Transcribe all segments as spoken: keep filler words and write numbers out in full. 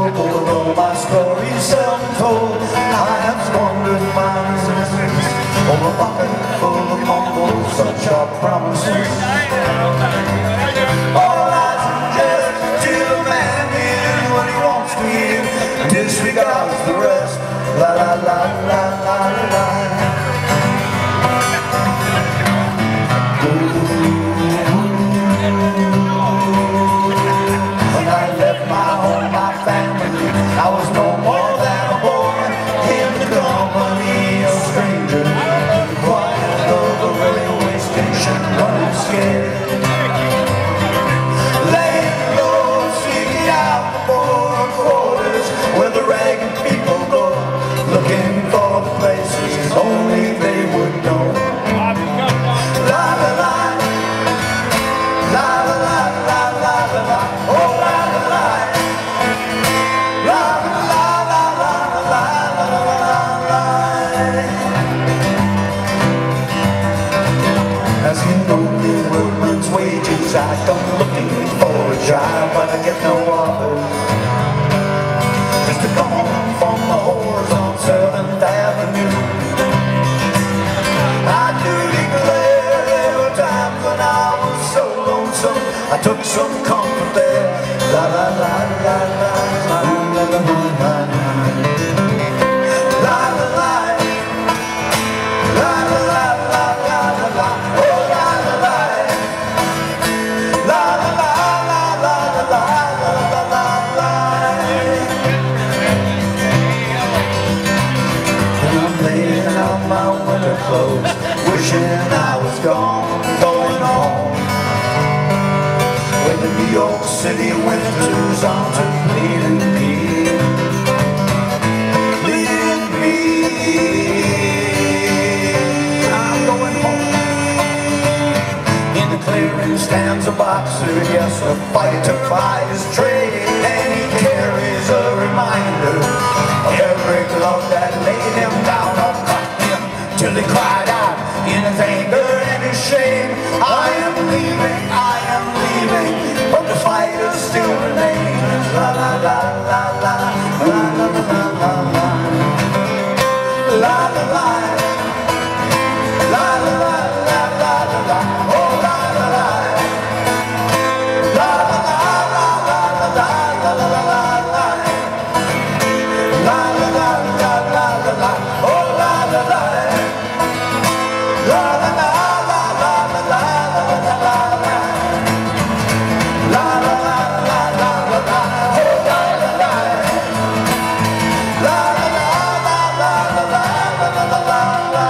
noble, though my story's seldom told. I have squandered my resistance on a bucket full of mumbles, such are promises. All I suggest to a man is what he wants to hear, and disregards the rest. La la la la la la. When I left my home, my family, I was no more than a boy in the company of strangers, quiet of a railway station, running scared. Laying low, seeking out the poor quarters where the ragged people go, looking for the places only they would know. La la la, la la la la la la la, oh la la la, la la la la la la la la. As you know, the workman's wages, I come looking for a job, but I get no offers. Just to come home from the whores on Seventh Avenue. I do declare there were times when I was so lonesome, I took some comfort there. La la la la la la la la la la. La la la, la la la la la la la. Oh la la la, la la la la la la la la la la. And I'm laying out my winter clothes, wishing I was gone, going home. When the New York City winters on to bleeding me, bleeding me. I'm going home. In the clearing stands a boxer, yes, a fighter by his trade, and he carries a reminder of every glove that laid him down or cut him till he cried out in his anger and his shame, I am leaving, I am leaving, but the fighters still remain. La la la la la, la la la la la, la la la, la la la la la la, oh la la la, la la la la la la la la la la, la la la la la la la, oh la la la. La la la la la la la la la la la. La la la la la la la. Oh la la la. La la la la la la la la la la la.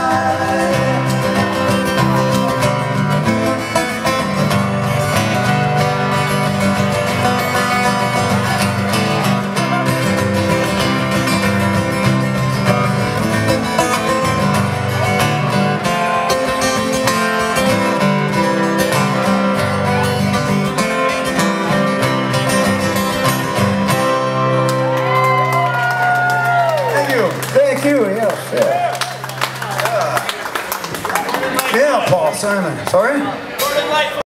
Thank you, yes, yeah. Yeah, Paul Simon. Sorry?